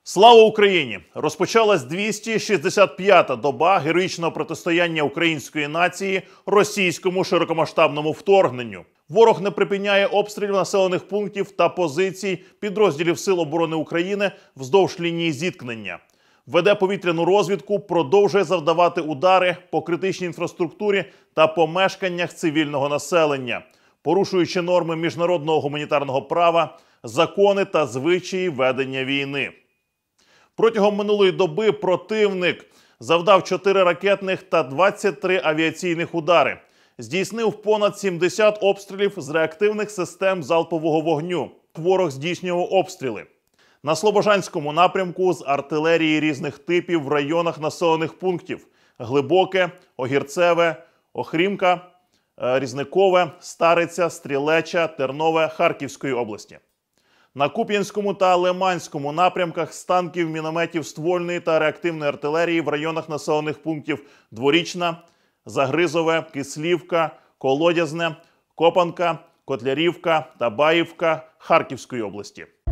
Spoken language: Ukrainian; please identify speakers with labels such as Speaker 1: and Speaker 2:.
Speaker 1: Слава Україні! Розпочалась 265-та доба героїчного протистояння української нації російському широкомасштабному вторгненню. Ворог не припиняє обстрілів населених пунктів та позицій підрозділів Сил оборони України вздовж лінії зіткнення. Веде повітряну розвідку, продовжує завдавати удари по критичній інфраструктурі та помешканнях цивільного населення, порушуючи норми міжнародного гуманітарного права, закони та звичаї ведення війни. Протягом минулої доби противник завдав 4 ракетних та 23 авіаційних удари. Здійснив понад 70 обстрілів з реактивних систем залпового вогню. Ворог здійснював обстріли на Слобожанському напрямку з артилерії різних типів в районах населених пунктів: Глибоке, Огірцеве, Охрімка, Різникове, Стариця, Стрілеча, Тернове Харківської області. На Куп'янському та Лиманському напрямках з танків, мінометів, ствольної та реактивної артилерії в районах населених пунктів Дворічна, Загризове, Кислівка, Колодязне, Копанка, Котлярівка та Баївка Харківської області.